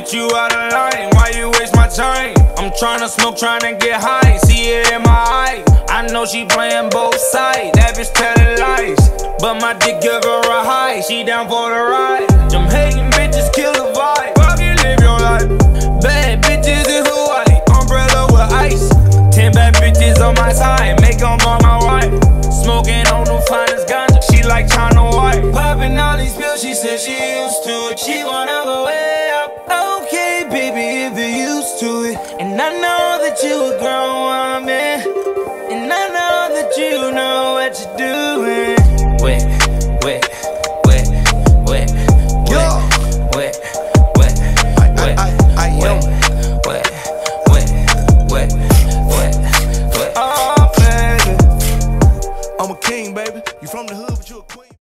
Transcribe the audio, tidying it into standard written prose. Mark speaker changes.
Speaker 1: bitch, you out of line. Why you waste my time? I'm tryna smoke, tryna get high. See it in my eye. I know she playing both sides. That bitch telling lies, but my dick give her a high. She down for the ride. Them hating bitches kill the vibe. Fucking live your life. Bad bitches in Hawaii, umbrella with ice. 10 bad bitches on my side, make them all my wife. Smoking on the finest ganja, she like China White. Popping all these pills, she said she used to it. She wanna go way up. Okay, baby, if you're used to it. And I know that you a grown woman, and I know that you know what you're doing. Wet, wet, wet, wet, wet, wet, wet, wet, wet. Oh, baby,
Speaker 2: I'm a king, baby. You from the hood, but you a queen.